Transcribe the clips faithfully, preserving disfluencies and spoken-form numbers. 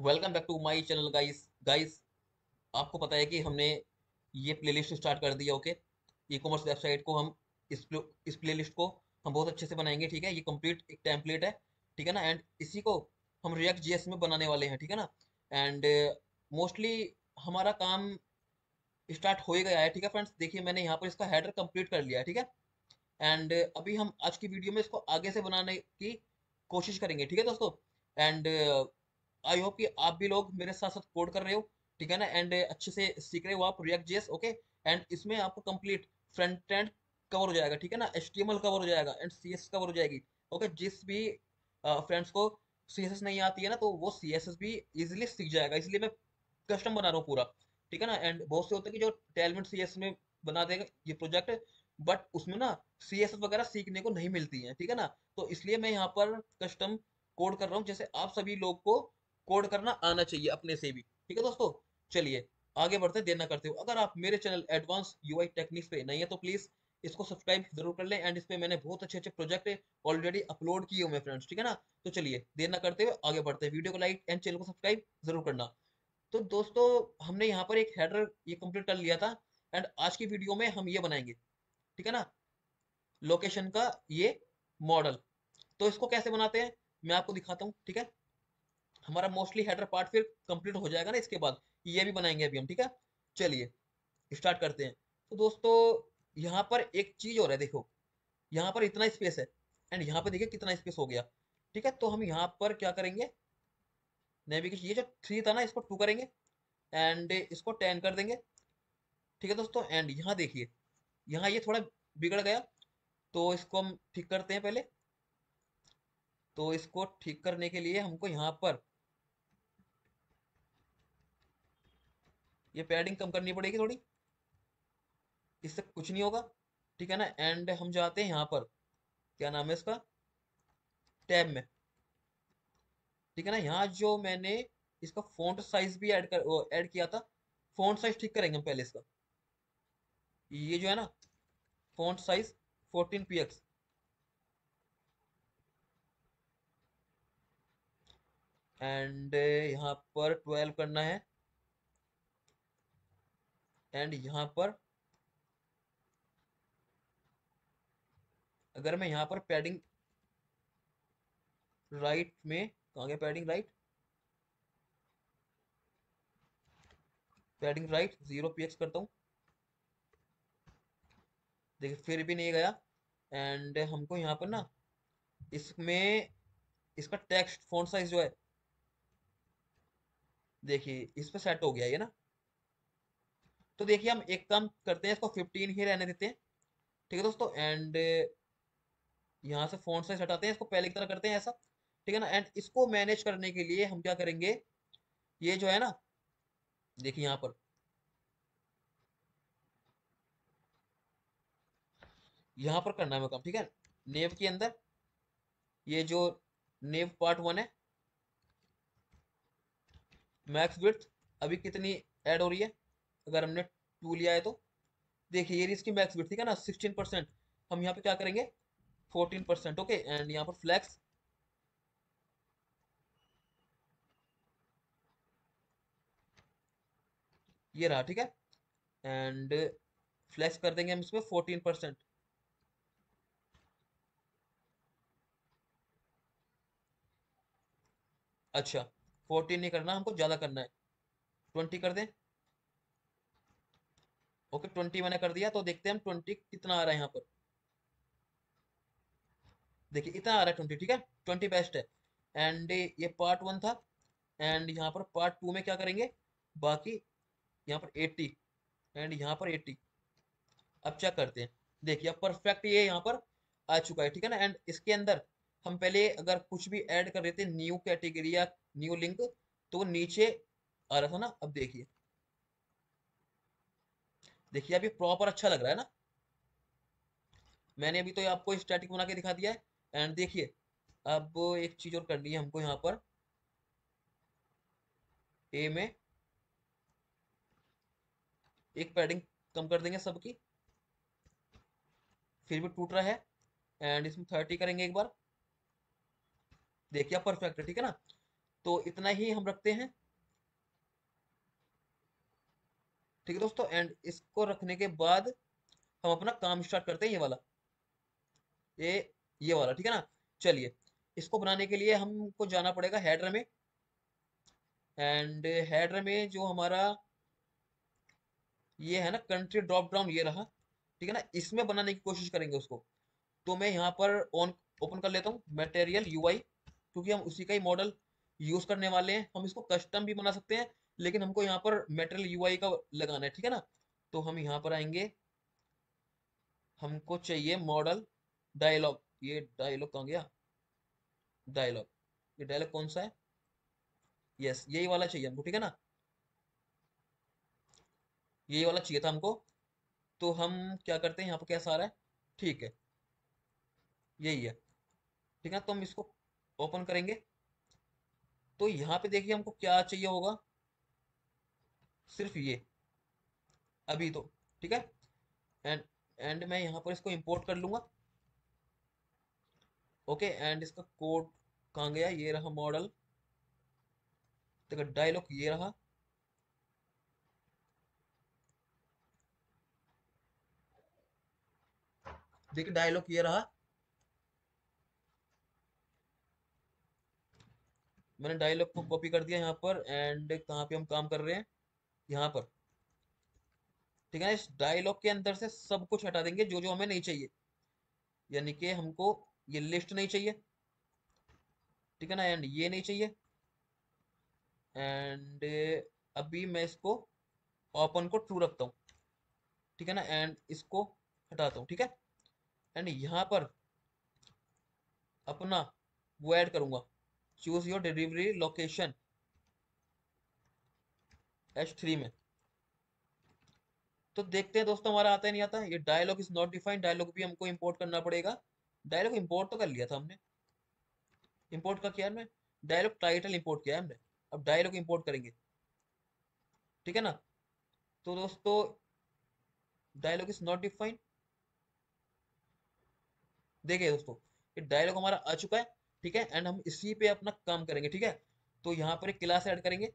Welcome back to my channel guys guys आपको पता है कि हमने ये प्लेलिस्ट स्टार्ट कर दिया। ओके, ई कॉमर्स वेबसाइट को हम इस प्लो- इस प्लेलिस्ट को हम बहुत अच्छे से बनाएंगे। ठीक है, ये कंप्लीट एक टेम्पलेट है। ठीक है ना, एंड इसी को हम रिएक्ट जीएस में बनाने वाले हैं। ठीक है ना, एंड मोस्टली हमारा काम स्टार्ट हो ही गया है। ठीक है फ्रेंड्स, देखिए मैंने यहाँ पर इसका हेडर कंप्लीट कर लिया है। ठीक है, एंड अभी हम आज की वीडियो में इसको आगे से बनाने की कोशिश करेंगे। ठीक है दोस्तों, एंड आई होप कि आप भी लोग मेरे साथ साथ कोड कर रहे हो। ठीक है ना, एंड अच्छे से सीख रहे हो आप रिएक्ट जेएस। ओके, एंड इसमें आपको कंप्लीट फ्रंट एंड कवर हो जाएगा। ठीक है ना, एचटीएमएल कवर हो जाएगा एंड सीएसएस कवर हो जाएगी। ओके, जिस भी फ्रेंड्स को सीएसएस नहीं आती है ना, तो वो सीएसएस भी इजीली सीख जाएगा। इसलिए मैं कस्टम बना रहा हूँ पूरा। ठीक है ना, एंड बहुत से होते हैं कि जो टेलमेंट सीएस में बना देगा ये प्रोजेक्ट, बट उसमें ना सीएसएस वगैरह सीखने को नहीं मिलती है। ठीक है ना, तो इसलिए मैं यहाँ पर कस्टम कोड कर रहा हूँ, जैसे आप सभी लोग को कोड करना आना चाहिए अपने से भी। ठीक है दोस्तों, चलिए आगे बढ़ते देर ना करते हो। अगर आप मेरे चैनल एडवांस यूआई टेक्निक्स पे नहीं है तो प्लीज इसको सब्सक्राइब जरूर कर लें, एंड इस पे मैंने बहुत अच्छे अच्छे प्रोजेक्ट ऑलरेडी अपलोड किए हुए हैं फ्रेंड्स। ठीक है ना, तो चलिए देर ना करते हुए आगे बढ़ते हैं। वीडियो को लाइक एंड चैनल को सब्सक्राइब जरूर करना। तो दोस्तों, हमने यहाँ पर एक हेडर ये कंप्लीट कर लिया था, एंड आज की वीडियो में हम ये बनाएंगे। ठीक है ना, लोकेशन का ये मॉडल। तो इसको कैसे बनाते हैं मैं आपको दिखाता हूँ। ठीक है, हमारा मोस्टली हेडर पार्ट फिर कंप्लीट हो जाएगा ना, इसके बाद ये भी बनाएंगे अभी हम। ठीक है, चलिए स्टार्ट करते हैं। तो दोस्तों, यहाँ पर एक चीज और है, देखो यहाँ पर इतना स्पेस है, एंड यहाँ पे देखिए कितना स्पेस हो गया। ठीक है, तो हम यहाँ पर क्या करेंगे, नेविगेशन ये जो थ्री था ना इसको टू करेंगे, एंड इसको टेन कर देंगे। ठीक है दोस्तों, एंड यहाँ देखिए, यहाँ ये थोड़ा बिगड़ गया, तो इसको हम ठीक करते हैं पहले। तो इसको ठीक करने के लिए हमको यहाँ पर ये पैडिंग कम करनी पड़ेगी थोड़ी, इससे कुछ नहीं होगा। ठीक है ना, एंड हम जाते हैं यहाँ पर, क्या नाम है इसका, टैब में। ठीक है ना, यहाँ जो मैंने इसका फॉन्ट साइज भी ऐड कर ऐड किया था, फॉन्ट साइज ठीक करेंगे हम पहले इसका। ये जो है ना, font size fourteen P X, and यहाँ पर ट्वेल्व करना है, एंड यहाँ पर अगर मैं यहाँ पर पैडिंग राइट में, कहाँ गया padding right, padding right zero P X करता हूँ, देखिए फिर भी नहीं गया। एंड हमको यहाँ पर ना इसमें इसका टेक्स्ट फॉन्ट साइज जो है, देखिए इस पे सेट हो गया ये ना। तो देखिए हम एक काम करते हैं, इसको फिफ्टीन ही रहने देते हैं। ठीक है दोस्तों, एंड यहाँ से फॉन्ट साइज हटाते हैं, इसको पहले की तरह करते हैं ऐसा। ठीक है ना, एंड इसको मैनेज करने के लिए हम क्या करेंगे, ये जो है ना, देखिए यहाँ पर, यहाँ पर करना है काम। ठीक है, नेव के अंदर ये जो नेव पार्ट वन है, मैक्स विड्थ अभी कितनी ऐड हो रही है, अगर हमने टू लिया है तो देखिए ये इसकी मैक्स विड्थ। ठीक है ना, सिक्सटीन परसेंट, हम यहाँ पे क्या करेंगे, फोर्टीन परसेंट। ओके, एंड यहाँ पर फ्लैक्स ये रहा। ठीक है, एंड फ्लैक्स कर देंगे हम इसमें फोर्टीन परसेंट। अच्छा, फोर्टीन नहीं करना हमको, ज़्यादा करना है, ट्वेंटी कर दें। ओके, ट्वेंटी मैंने कर दिया, तो देखते हैं हम ट्वेंटी कितना आ रहा है यहाँ पर। देखिए इतना आ रहा है ट्वेंटी। ठीक है, ट्वेंटी बेस्ट है, एंड ये पार्ट वन था, एंड यहाँ पर पार्ट टू में क्या करेंगे, बाकी यहाँ पर एट्टी, एंड यहाँ पर एट्टी। अब चेक करते हैं, देखिए अब परफेक्ट ये यहाँ पर आ चुका है। ठीक है ना, एंड इसके अंदर हम पहले अगर कुछ भी ऐड कर रहे थे, न्यू कैटेगरी या न्यू लिंक, तो वो नीचे आ रहा था ना। अब देखिए, देखिए अब ये प्रॉपर अच्छा लग रहा है ना। मैंने अभी तो आपको स्टैटिक बना के दिखा दिया है, एंड देखिए अब एक चीज और करनी है हमको, यहाँ पर ए में एक पैडिंग कम कर देंगे सबकी, फिर भी टूट रहा है, एंड इसमें थर्टी करेंगे एक बार। देखिए अब परफेक्ट है। ठीक है ना, तो इतना ही हम रखते हैं, ठीक है दोस्तों। एंड इसको रखने के बाद हम अपना काम स्टार्ट करते हैं, ये वाला, ये ये वाला, ठीक है ना। चलिए, इसको बनाने के लिए हमको जाना पड़ेगा हेडर में। एंड हेडर में जो हमारा ये है ना कंट्री ड्रॉप डाउन, ये रहा, ठीक है ना, इसमें बनाने की कोशिश करेंगे उसको। तो मैं यहाँ पर ऑन ओपन कर लेता हूँ मटेरियल यूआई, क्योंकि हम उसी का ही मॉडल यूज करने वाले हैं। हम इसको कस्टम भी बना सकते हैं, लेकिन हमको यहाँ पर मटेरियल यूआई का लगाना है, ठीक है ना। तो हम यहाँ पर आएंगे, हमको चाहिए मॉडल डायलॉग। ये डायलॉग कहाँ गया, डायलॉग, ये डायलॉग कौन सा है, यस यही वाला चाहिए हमको, ठीक है ना, यही वाला चाहिए था हमको। तो हम क्या करते हैं, यहाँ पर कैसा आ रहा है, ठीक है, यही है, ठीक है। तो हम इसको ओपन करेंगे, तो यहाँ पे देखिए हमको क्या चाहिए होगा, सिर्फ ये, अभी तो, ठीक है। एंड एंड मैं यहाँ पर इसको इंपोर्ट कर लूंगा, ओके। एंड इसका कोड कहाँ गया, ये रहा मॉडल, देखो डायलॉग ये रहा, देखिए डायलॉग ये रहा। मैंने डायलॉग को कॉपी कर दिया यहाँ पर। एंड कहाँ पे हम काम कर रहे हैं, यहाँ पर, ठीक है ना। इस डायलॉग के अंदर से सब कुछ हटा देंगे जो जो हमें नहीं चाहिए, यानी कि हमको ये लिस्ट नहीं चाहिए, ठीक है ना, एंड ये नहीं चाहिए। एंड अभी मैं इसको ओपन को ट्रू रखता हूँ, ठीक है ना, एंड इसको हटाता हूँ, ठीक है। एंड यहाँ पर अपना वो ऐड करूंगा, choose your delivery location H three में। तो देखते हैं दोस्तों हमारा आता है नहीं आता। ये dialog is not defined, dialog भी हमको इंपोर्ट करना पड़ेगा। डायलॉग इंपोर्ट तो कर लिया था हमने, इंपोर्ट का किया हमने, डायलॉग टाइटल इंपोर्ट किया है हमने, अब डायलॉग इंपोर्ट करेंगे, ठीक है ना। तो दोस्तों डायलॉग इज नॉट डिफाइंड, देखिए दोस्तों ये डायलॉग हमारा आ चुका है, ठीक है। एंड हम इसी पे अपना काम करेंगे, ठीक है। तो यहाँ पर एक क्लास ऐड करेंगे,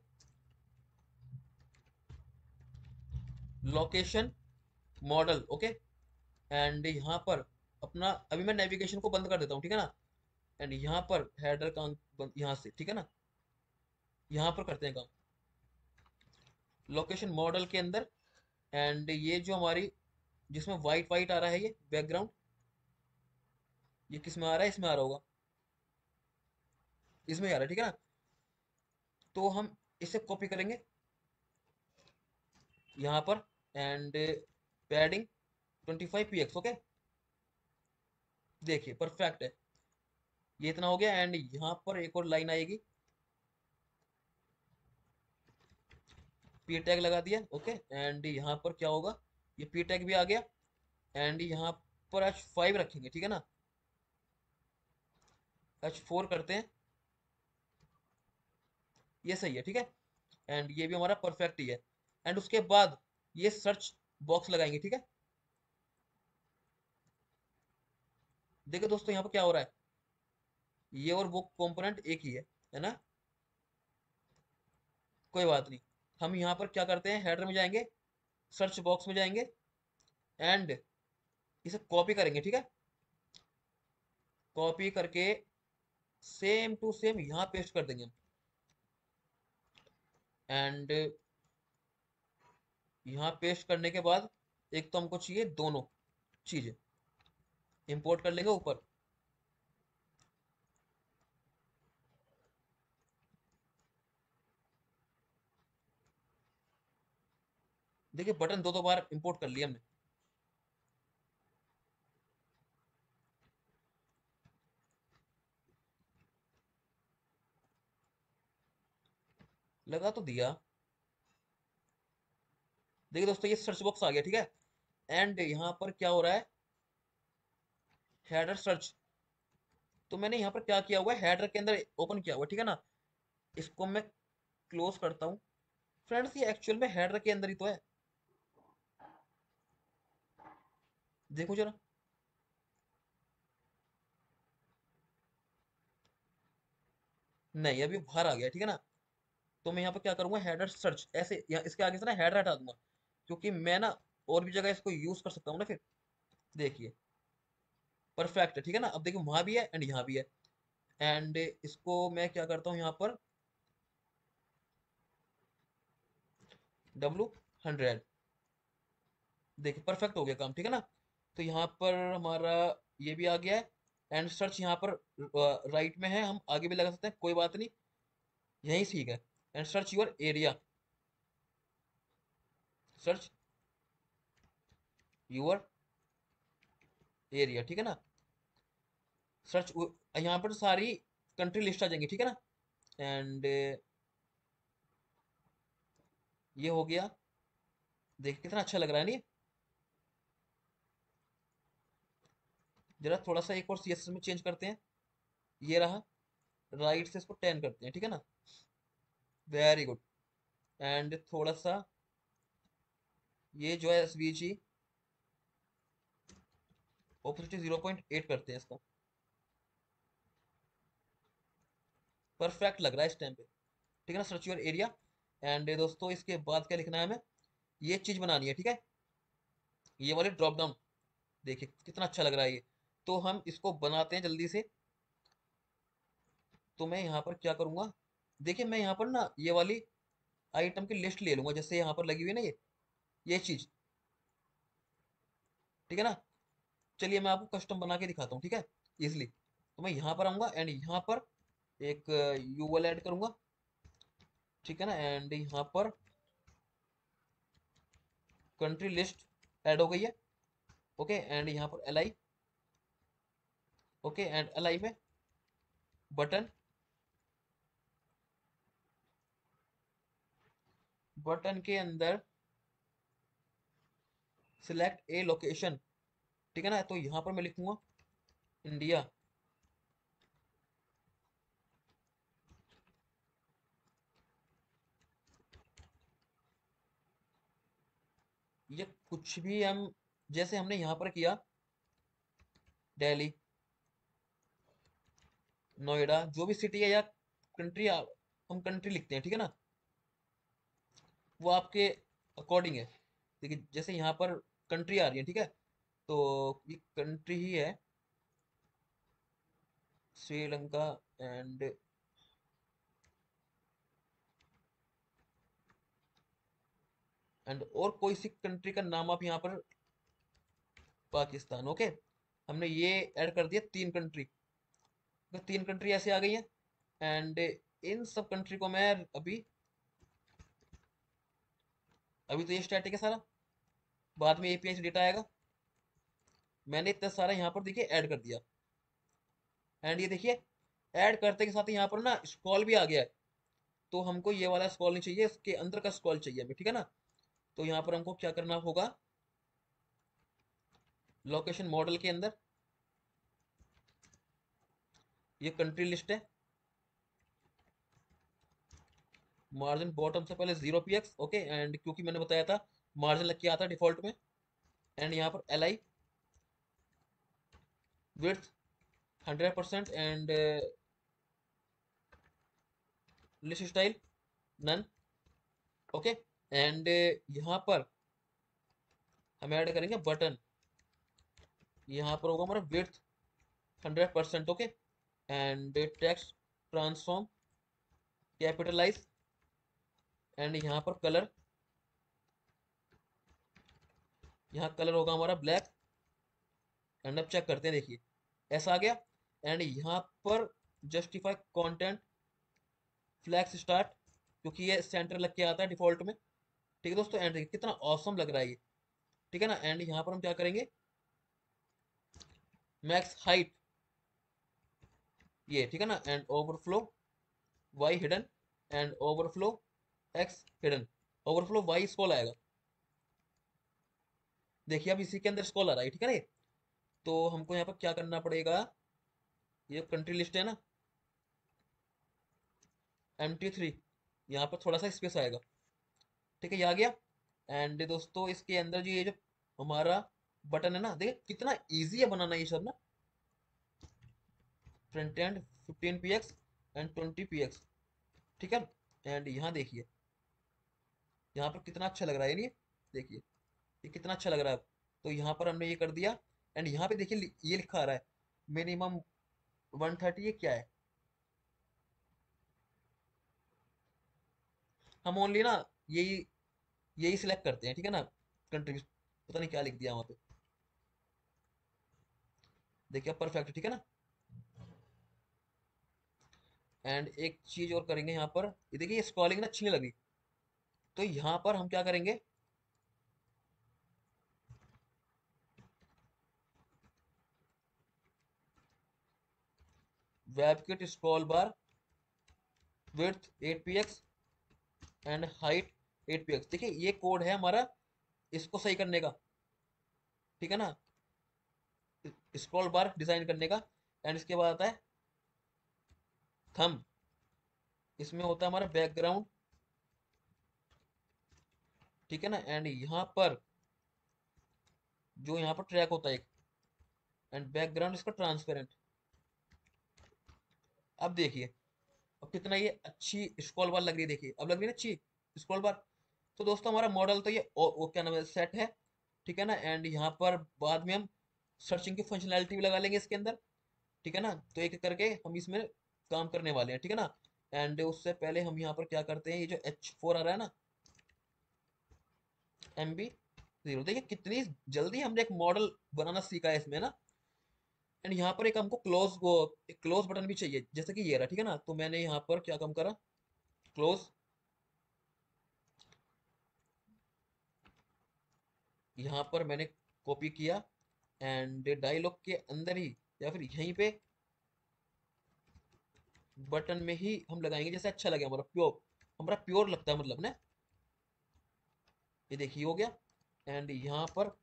लोकेशन मॉडल, ओके। एंड यहाँ पर अपना, अभी मैं नेविगेशन को बंद कर देता हूँ, ठीक है ना। एंड यहाँ पर हेडर का यहाँ से, ठीक है ना, यहाँ पर करते हैं काम, लोकेशन मॉडल के अंदर। एंड ये जो हमारी, जिसमें वाइट वाइट आ रहा है ये बैकग्राउंड, ये किस में आ रहा है, इसमें आ रहा होगा, इसमें आ रहा है, ठीक है ना। तो हम इसे कॉपी करेंगे यहाँ पर। And padding twenty five P X, okay, देखिए परफेक्ट है, ये इतना हो गया। एंड यहाँ पर एक और लाइन आएगी, पी टैग लगा दिया, ओके। एंड यहाँ पर क्या होगा, ये पी टैग भी आ गया। एंड यहाँ पर एच फाइव रखेंगे, ठीक है ना, एच फोर करते हैं, ये सही है, ठीक है। एंड ये भी हमारा परफेक्ट ही है। एंड उसके बाद ये सर्च बॉक्स लगाएंगे, ठीक है। देखो दोस्तों यहाँ पर क्या हो रहा है, ये और वो कंपोनेंट एक ही है है ना, कोई बात नहीं। हम यहाँ पर क्या करते हैं, हेडर में जाएंगे, सर्च बॉक्स में जाएंगे, एंड इसे कॉपी करेंगे, ठीक है। कॉपी करके सेम टू सेम यहाँ पेस्ट कर देंगे हम। एंड यहाँ पेस्ट करने के बाद एक तो हमको चाहिए दोनों चीजें, इंपोर्ट कर लेंगे ऊपर, देखिए बटन दो दो बार इंपोर्ट कर लिया हमने। लगा तो दिया, देखिए दोस्तों ये सर्च बॉक्स आ गया, ठीक है। एंड यहाँ पर क्या हो रहा है, हेडर सर्च, तो मैंने यहाँ पर क्या किया हुआ है, हेडर के अंदर ओपन किया हुआ है, ठीक है ना। इसको मैं क्लोज करता हूँ। फ्रेंड्स ये एक्चुअल में हेडर के अंदर ही तो है, देखो जरा, नहीं, अभी बाहर आ गया, ठीक है ना। तो मैं यहाँ पर क्या करूंगा, हेडर सर्च ऐसे, यहाँ इसके आगे से ना हेडर हटा दूंगा, क्योंकि मैं ना और भी जगह इसको यूज कर सकता हूँ ना फिर। देखिए, परफेक्ट है, ठीक है ना। अब देखिए वहां भी है एंड यहाँ भी है। एंड इसको मैं क्या करता हूँ यहाँ पर, डब्लू हंड्रेड। देखिए परफेक्ट हो गया काम, ठीक है ना। तो यहाँ पर हमारा ये भी आ गया है। एंड सर्च यहाँ पर राइट में है, हम आगे भी लगा सकते हैं, कोई बात नहीं, यही ठीक है। And search your area, search your area, ठीक है ना। सर्च, यहाँ पर सारी कंट्री लिस्ट आ जाएंगी, ठीक है ना। एंड ये हो गया। देखिए कितना अच्छा लग रहा है नहीं। जरा थोड़ा सा एक और सीएसएस में चेंज करते हैं। ये रहा, राइट से इसको टेन करते हैं, ठीक है ना। Very good. एंड थोड़ा सा ये जो है SVG opacity zero point eight करते हैं इसका। परफेक्ट लग रहा है इस टाइम पे, ठीक है ना। Search your area. एंड दोस्तों इसके बाद क्या लिखना है हमें, ये चीज बनानी है, ठीक है। ये वाले ड्रॉप डाउन, देखिए कितना अच्छा लग रहा है ये। तो हम इसको बनाते हैं जल्दी से। तो मैं यहाँ पर क्या करूंगा, देखिए मैं यहाँ पर ना ये वाली आइटम की लिस्ट ले लूंगा, जैसे यहाँ पर लगी हुई है ना ये ये चीज, ठीक है ना। चलिए मैं आपको कस्टम बना के दिखाता हूँ, ठीक है, इजिली। तो मैं यहाँ पर आऊंगा एंड यहाँ पर एक यूएल ऐड करूंगा, ठीक है ना। एंड यहाँ पर कंट्री लिस्ट ऐड हो गई है, ओके। एंड यहाँ पर L I, okay. And L I में बटन, बटन के अंदर सिलेक्ट ए लोकेशन, ठीक है ना। तो यहाँ पर मैं लिखूंगा इंडिया, ये कुछ भी हम, जैसे हमने यहाँ पर किया दिल्ली, नोएडा, जो भी सिटी है या कंट्री, हम कंट्री लिखते हैं, ठीक है ना। वो आपके अकॉर्डिंग है। देखिए जैसे यहाँ पर कंट्री आ रही है, ठीक है। तो ये कंट्री ही है, श्रीलंका। एंड एंड और कोई सी कंट्री का नाम आप यहाँ पर, पाकिस्तान, ओके। हमने ये ऐड कर दिया तीन कंट्री, तो तीन कंट्री ऐसे आ गई हैं। एंड इन सब कंट्री को मैं अभी, अभी तो ये स्टैटिक है सारा, बाद में एपीआई से डेटा आएगा। मैंने इतना सारा यहाँ पर देखिए ऐड कर दिया। एंड ये देखिए ऐड करते के साथ ही यहाँ पर ना स्क्रॉल भी आ गया है। तो हमको ये वाला स्क्रॉल नहीं चाहिए, इसके अंदर का स्क्रॉल चाहिए हमें, ठीक है ना। तो यहाँ पर हमको क्या करना होगा, लोकेशन मॉडल के अंदर ये कंट्री लिस्ट है, मार्जिन बॉटम से पहले zero P X, okay. And क्योंकि मैंने बताया था मार्जिन लग के आता है डिफॉल्ट में। एंड यहाँ पर L I width hundred percent. And list style none, okay. And यहाँ पर हम ऐड करेंगे बटन, यहाँ पर होगा हमारा width hundred percent, okay. And text transform capitalize. And यहाँ पर कलर, यहाँ कलर होगा हमारा ब्लैक। एंड अब चेक करते हैं, देखिए ऐसा आ गया। एंड यहाँ पर जस्टिफाई कंटेंट फ्लैक्स स्टार्ट, क्योंकि ये सेंटर लग के आता है डिफॉल्ट में, ठीक है दोस्तों। एंड देखिए कितना औसम लग रहा है ये, ठीक है ना। एंड यहाँ पर हम क्या करेंगे, मैक्स हाइट, ये ठीक है ना। And overflow Y hidden, and overflow X hidden. Overflow Y scroll आएगा, देखिए अब इसी के अंदर स्कॉल आ रहा है, ठीक है ना ये। तो हमको यहाँ पर क्या करना पड़ेगा, ये कंट्री लिस्ट है ना, एम टी थ्री, यहाँ पर थोड़ा सा स्पेस आएगा, ठीक है, ये आ गया। एंड दोस्तों इसके अंदर जो ये जो हमारा बटन है ना, देखिए कितना इजी है बनाना ये सब ना। Front end fifteen P X, and twenty P X, ठीक है। एंड यहाँ देखिए, यहाँ पर कितना अच्छा लग रहा है, नहीं देखिए ये कितना अच्छा लग रहा है। तो यहाँ पर हमने ये कर दिया। एंड यहाँ पे देखिए लि- ये लिखा आ रहा है मिनिमम वन थर्टी, ये क्या है? हम ओनली ना यही यही सिलेक्ट करते हैं, ठीक है ना। कंट्री, पता नहीं क्या लिख दिया वहाँ पे, देखिए परफेक्ट, ठीक है ना। एंड एक चीज और करेंगे यहाँ पर, ये देखिए ये स्क्रॉलिंग ना अच्छी नहीं लगी, तो यहाँ पर हम क्या करेंगे, webkit scroll bar width eight P X and height eight P X, देखिए ये कोड है हमारा इसको सही करने का, ठीक है ना, स्क्रॉल बार डिजाइन करने का। एंड इसके बाद आता है थंब, इसमें होता है हमारा बैकग्राउंड, ठीक है ना। एंड यहाँ पर जो यहाँ पर ट्रैक होता है एक, एंड बैकग्राउंड इसका ट्रांसपेरेंट। अब देखिए, अब कितना ये अच्छी स्क्रॉल बार लग रही है, देखिए अब लग रही है ना अच्छी स्क्रॉल बार। तो दोस्तों हमारा मॉडल तो ये ओ, ओ, क्या नाम है, सेट है, ठीक है ना। एंड यहाँ पर बाद में हम सर्चिंग की फंक्शनैलिटी भी लगा लेंगे इसके अंदर, ठीक है ना। तो एक एक करके हम इसमें काम करने वाले हैं, ठीक है ना। एंड उससे पहले हम यहाँ पर क्या करते हैं, ये जो एच फोर आ रहा है ना, एम बी जीरो, देखिए कितनी जल्दी हमने एक मॉडल बनाना सीखा है इसमें ना। एंड यहाँ पर एक हमको क्लोज वो एक क्लोज बटन भी चाहिए, जैसे कि ये रहा, ठीक है ना। तो मैंने यहाँ पर क्या काम करा, क्लोज, यहाँ पर मैंने कॉपी किया एंड डायलॉग के अंदर ही या फिर यहीं पे बटन में ही हम लगाएंगे, जैसे अच्छा लगे हमारा प्योर, हमारा प्योर लगता है मतलब ना। ये देखिए हो गया। एंड यहाँ पर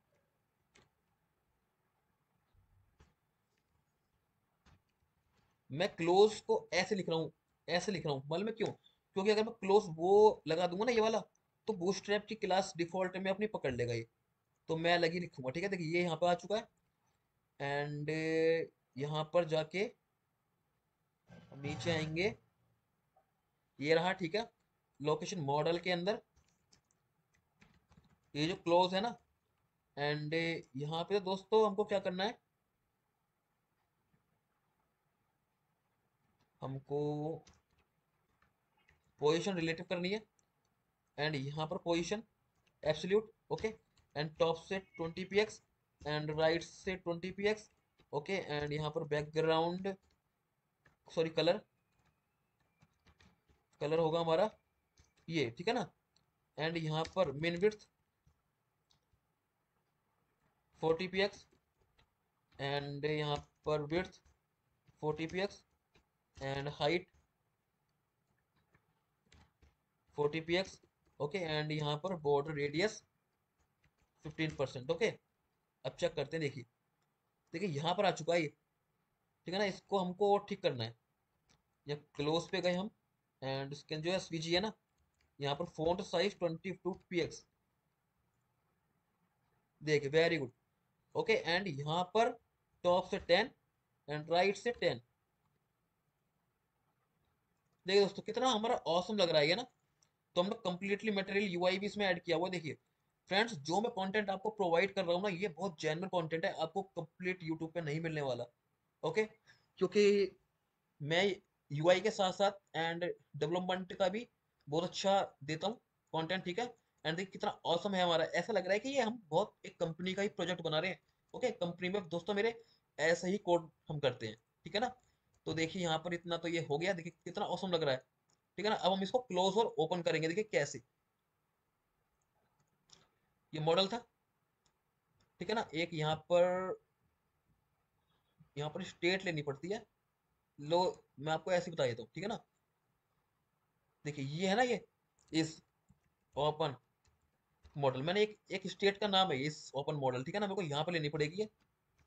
मैं क्लोज को ऐसे लिख रहा हूँ, ऐसे लिख रहा हूँ मतलब मैं क्यों, क्योंकि अगर मैं क्लोज वो लगा दूंगा ना ये वाला, तो बूटस्ट्रैप की क्लास डिफॉल्ट में अपनी पकड़ लेगा ये। तो मैं अलग ही लिखूंगा, ठीक है। देखिए ये यहाँ पे आ चुका है। एंड यहाँ पर जाके हम नीचे आएंगे, ये रहा, ठीक है। लोकेशन मॉडल के अंदर ये जो क्लोज है ना, एंड यहाँ पे दोस्तों हमको क्या करना है, हमको पोजीशन रिलेटिव करनी है। एंड यहाँ पर position absolute, okay. And top से twenty P X and right से twenty P X, okay. And यहाँ पर बैकग्राउंड, सॉरी कलर, कलर होगा हमारा ये, ठीक है ना। एंड यहाँ पर min width forty P X and यहाँ पर width forty P X and height forty P X, okay. And यहाँ पर border radius fifteen percent, okay. अब चेक करते हैं, देखिए देखिए यहाँ पर आ चुका है ये, ठीक है ना। इसको हमको और ठीक करना है, या क्लोज पे गए हम, एंड इसके जो है एसवीजी है ना, यहाँ पर font size twenty two P X, देखिए वेरी गुड, ओके। एंड यहाँ पर टॉप से टेन एंड राइट से टेन, देखिए दोस्तों कितना हमारा ऑसम लग रहा है ये ना। तो हमने कंप्लीटली मटेरियल यूआई भी इसमें ऐड किया हुआ है, देखिए फ्रेंड्स जो मैं कंटेंट आपको प्रोवाइड कर रहा हूँ ना, ये बहुत जेन्युइन कंटेंट है, आपको कंप्लीट यूट्यूब पे नहीं मिलने वाला, ओके। क्योंकि मैं यूआई के साथ साथ एंड डेवलपमेंट का भी बहुत अच्छा देता हूँ कंटेंट, ठीक है। एंड देखिए कितना औसम है हमारा, ऐसा लग रहा है कि ये हम बहुत एक कंपनी का ही प्रोजेक्ट बना रहे हैं, ओके। कंपनी में दोस्तों मेरे ऐसे ही कोड हम करते हैं, ठीक है ना। तो देखिए यहाँ पर इतना तो ये हो गया, देखिए कितना औसम लग रहा है, ठीक है ना। अब हम इसको क्लोज और ओपन करेंगे, देखिए कैसे, ये मॉडल था, ठीक है ना। एक यहाँ पर यहाँ पर स्टेट लेनी पड़ती है, लो मैं आपको ऐसे बता देता हूँ, ठीक है ना। देखिए ये है ना, ये इस ओपन मॉडल, मैंने एक एक स्टेट का नाम है इस ओपन मॉडल, ठीक है ना। मेरे को यहाँ पे लेनी पड़ेगी ये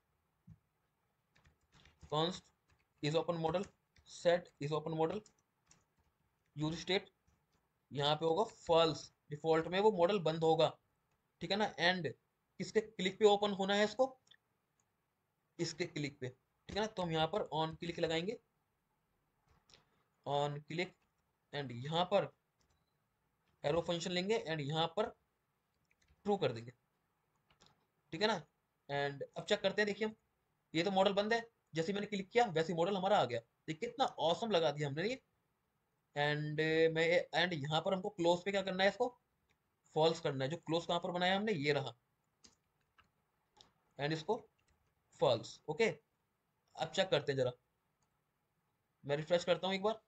const is open modal, set is open modal, use state यहाँ पे होगा फॉल्स, डिफॉल्ट में वो मॉडल बंद होगा, ठीक है ना। एंड किसके क्लिक पे ओपन होना है इसको, इसके क्लिक पे, ठीक है ना। तो हम यहाँ पर ऑन क्लिक लगाएंगे, ऑन क्लिक एंड यहाँ पर एरो फंक्शन लेंगे एंड यहाँ पर ट्रू कर देंगे, ठीक है ना। एंड अब चेक करते हैं, देखिए हम, ये तो मॉडल बंद है, जैसे मैंने क्लिक किया वैसे मॉडल हमारा आ गया। देखिए कितना औसम लगा दिया हमने ये। एंड मैं एंड यहाँ पर हमको क्लोज पे क्या करना है, इसको फॉल्स करना है। जो क्लोज कहाँ पर बनाया हमने, ये रहा, एंड इसको फॉल्स। ओके, अब चेक करते हैं जरा, मैं रिफ्रेश करता हूँ एक बार,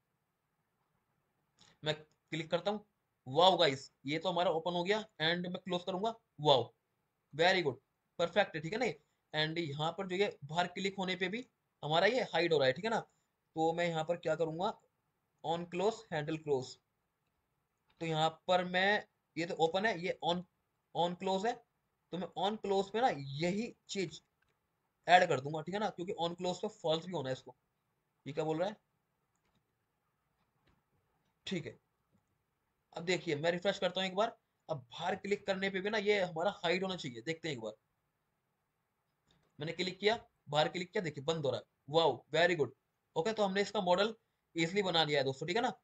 मैं क्लिक करता हूँ, वाओ गाइस ये तो हमारा ओपन हो गया। एंड मैं क्लोज करूंगा, वाओ वेरी गुड, परफेक्ट है, ठीक है ना। एंड यहाँ पर जो ये बाहर क्लिक होने पे भी हमारा ये हाइड हो रहा है, ठीक है ना। तो मैं यहाँ पर क्या करूंगा, ऑन क्लोज हैंडल क्लोज, तो यहाँ पर मैं, ये तो ओपन है, ये ऑन ऑन क्लोज है, तो मैं ऑन क्लोज पे ना यही चीज ऐड कर दूंगा, ठीक है ना, क्योंकि ऑन क्लोज पे फॉल्स भी होना है इसको। ये क्या बोल रहा है, ठीक है। अब देखिए मैं रिफ्रेश करता हूँ एक बार, अब बाहर क्लिक करने पे भी ना ये हमारा हाइड होना चाहिए, देखते हैं एक बार। मैंने क्लिक किया, बाहर क्लिक किया, देखिए बंद हो रहा है, वाओ वेरी गुड। ओके, तो हमने इसका मॉडल इजिली बना लिया है दोस्तों, ठीक है ना।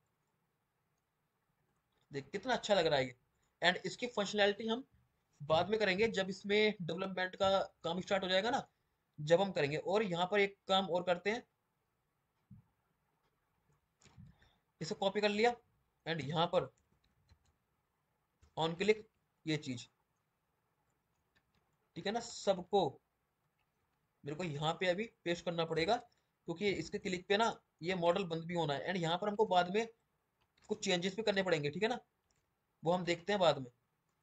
देख कितना अच्छा लग रहा है ये। एंड इसकी फंक्शनैलिटी हम बाद में करेंगे, जब इसमें डेवलपमेंट का काम स्टार्ट हो जाएगा ना, जब हम करेंगे। और यहाँ पर एक काम और करते हैं, इसे कॉपी कर लिया एंड यहाँ पर ऑन क्लिक ये चीज, ठीक है ना। सबको मेरे को यहाँ पे अभी पेस्ट करना पड़ेगा, क्योंकि इसके क्लिक पे ना ये मॉडल बंद भी होना है। एंड यहाँ पर हमको बाद में कुछ चेंजेस भी करने पड़ेंगे, ठीक है ना, वो हम देखते हैं बाद में।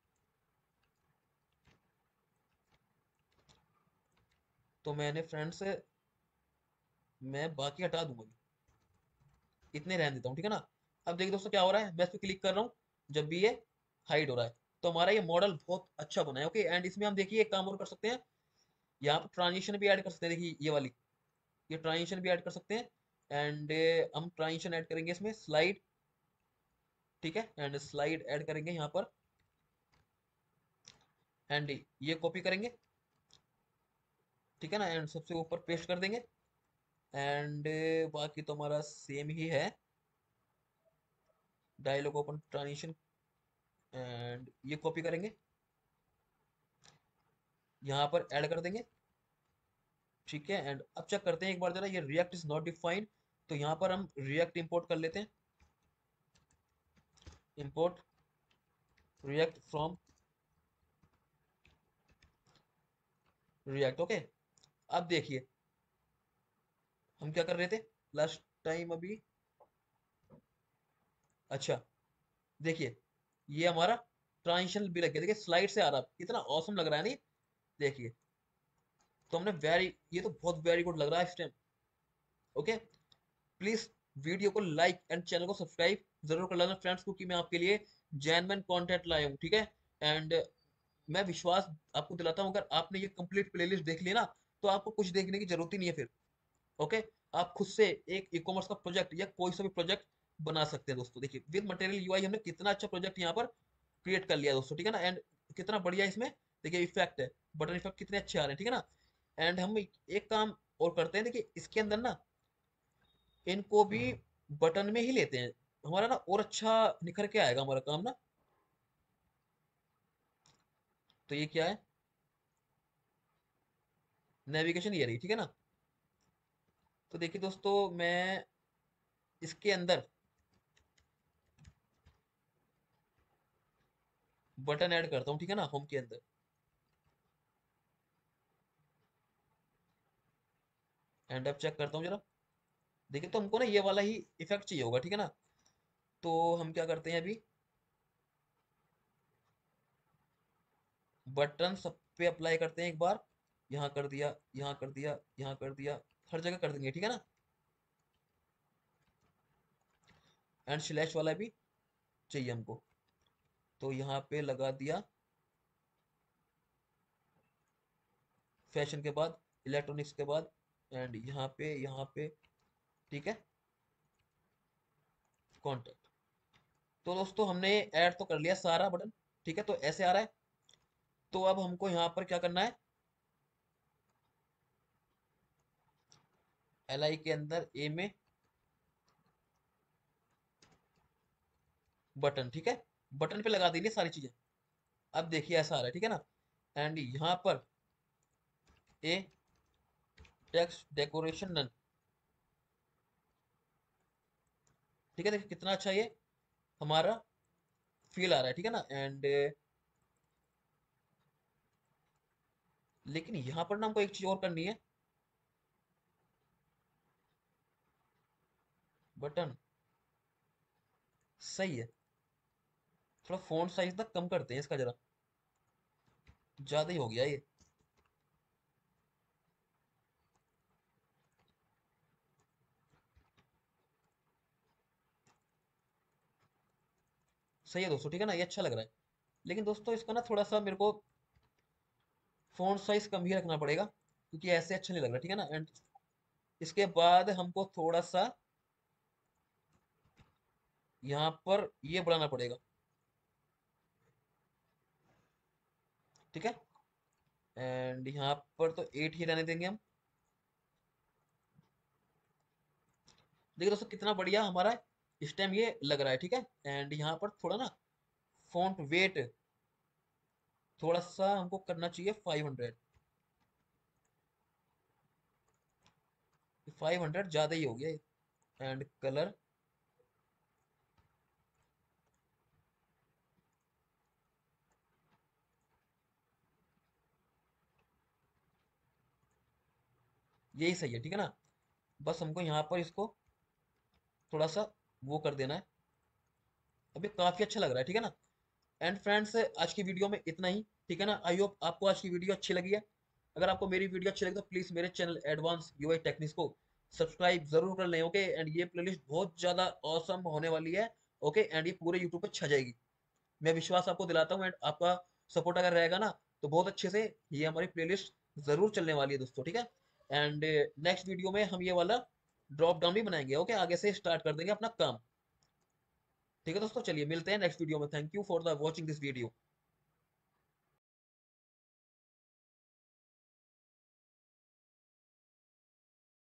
तो मैंने फ्रेंड्स, मैं बाकी हटा दूंगा, इतने रहने देता हूँ, ठीक है ना। अब देखिए दोस्तों क्या हो रहा है, मैं इस पे क्लिक कर रहा हूँ, जब भी ये हाइड हो रहा है, तो हमारा ये मॉडल बहुत अच्छा बना है। ओके, एंड इसमें हम देखिए एक काम और कर सकते हैं, यहाँ पर ट्रांजिशन भी ऐड कर सकते हैं, देखिए ये वाली, ये ट्रांजिशन भी ऐड कर सकते हैं। एंड हम ट्रांजिशन ऐड करेंगे इसमें, स्लाइड, ठीक है, एंड स्लाइड ऐड करेंगे यहाँ पर, एंड ये कॉपी करेंगे, ठीक है ना, एंड सबसे ऊपर पेस्ट कर देंगे। एंड बाकी तो हमारा सेम ही है, डायलॉग ओपन ट्रांजिशन, एंड ये कॉपी करेंगे, यहाँ पर ऐड कर देंगे, ठीक है। एंड अब चेक करते हैं एक बार जरा, ये रिएक्ट इज नॉट डिफाइंड, तो यहाँ पर हम रिएक्ट इंपोर्ट कर लेते हैं, import React from React. Okay, अब देखिए हम क्या कर रहे थे लास्ट टाइम अभी, अच्छा देखिए ये हमारा ट्रांजिशन भी लग गया, देखिए स्लाइड से आ रहा है, कितना औसम लग रहा है नहीं, देखिए। तो हमने वेरी, ये तो बहुत वेरी गुड लग रहा है इस टाइम। ओके, प्लीज वीडियो को लाइक एंड चैनल को सब्सक्राइब जरूर कर लेना फ्रेंड्स, क्योंकि मैं आपके लिए जेन्युइन कंटेंट लाया हूँ, ठीक है। एंड मैं विश्वास आपको दिलाता हूँ, अगर आपने ये कंप्लीट प्लेलिस्ट देख ली ना, तो आपको कुछ देखने की जरूरत ही नहीं है फिर। ओके, आप खुद से एक ई कॉमर्स का प्रोजेक्ट या कोई सा भी प्रोजेक्ट बना सकते हैं दोस्तों। देखिए विद मटेरियल यूआई हमने कितना अच्छा प्रोजेक्ट यहाँ पर क्रिएट कर लिया दोस्तों, ठीक है ना। एंड कितना बढ़िया इसमें देखिए इफेक्ट है, बटन इफेक्ट कितने अच्छे आ रहे हैं, ठीक है ना। एंड हम एक काम और करते हैं, देखिए इसके अंदर ना इनको भी बटन में ही लेते हैं, हमारा ना और अच्छा निखर के आएगा हमारा काम ना। तो ये क्या है, नेविगेशन ये रही, ठीक है ना। तो देखिए दोस्तों मैं इसके अंदर बटन ऐड करता हूँ, ठीक है ना, होम के अंदर। एंड अब चेक करता हूँ जरा, देखिए तो हमको ना ये वाला ही इफेक्ट चाहिए होगा, ठीक है ना। तो हम क्या करते हैं अभी, बटन सब पे अप्लाई करते हैं एक बार, यहाँ कर दिया, यहाँ कर दिया, यहाँ कर दिया, हर जगह कर देंगे, ठीक है ना। एंड स्लैश वाला भी चाहिए हमको, तो यहाँ पे लगा दिया, फैशन के बाद, इलेक्ट्रॉनिक्स के बाद, एंड यहाँ पे, यहाँ पे, ठीक है, कॉन्टेक्ट। तो दोस्तों हमने ऐड तो कर लिया सारा बटन, ठीक है, तो ऐसे आ रहा है। तो अब हमको यहाँ पर क्या करना है, एल आई के अंदर ए में बटन, ठीक है। बटन पे लगा देंगे सारी चीजें। अब देखिए ऐसा आ रहा है, ठीक है ना। एंड यहाँ पर ए टेक्स्ट डेकोरेशन नन, ठीक है। देखिए कितना अच्छा ये हमारा फील आ रहा है, ठीक है ना। एंड लेकिन यहाँ पर ना हमको एक चीज और करनी है। बटन सही है, थोड़ा फॉन्ट साइज ना कम करते हैं इसका जरा, ज्यादा ही हो गया ये। सही है दोस्तों, ठीक है ना, ये अच्छा लग रहा है। लेकिन दोस्तों इसका ना थोड़ा सा मेरे को फॉन्ट साइज कम ही रखना पड़ेगा, क्योंकि ऐसे अच्छा नहीं लग रहा, ठीक है ना। एंड इसके बाद हमको थोड़ा सा यहाँ पर ये बढ़ाना पड़ेगा, ठीक है। एंड यहाँ पर तो एट ही रहने देंगे हम। देखिए दोस्तों कितना बढ़िया हमारा इस टाइम ये लग रहा है, ठीक है। एंड यहाँ पर थोड़ा ना फॉन्ट वेट थोड़ा सा हमको करना चाहिए फाइव हंड्रेड। फाइव हंड्रेड ज्यादा ही हो गया। एंड कलर यही सही है, ठीक है ना। बस हमको यहाँ पर इसको थोड़ा सा वो कर देना है। अभी काफी अच्छा लग रहा है, ठीक है ना। एंड फ्रेंड्स आज की वीडियो में इतना ही, ठीक है ना। आई होप आपको आज की वीडियो अच्छी लगी है। अगर आपको मेरी वीडियो अच्छी लगी तो प्लीज मेरे चैनल एडवांस यूआई टेक्निक्स को सब्सक्राइब जरूर कर लें, ओके। एंड ये प्लेलिस्ट बहुत ज्यादा औसम होने वाली है, ओके। एंड ये पूरे यूट्यूब पे छा जाएगी, मैं विश्वास आपको दिलाता हूँ। एंड आपका सपोर्ट अगर रहेगा ना तो बहुत अच्छे से ये हमारी प्लेलिस्ट जरूर चलने वाली है दोस्तों, ठीक है। एंड नेक्स्ट वीडियो में हम ये वाला ड्रॉप डाउन भी बनाएंगे, ओके। आगे से स्टार्ट कर देंगे अपना काम, ठीक है दोस्तों। चलिए मिलते हैं नेक्स्ट वीडियो में। Thank you for the watching this video.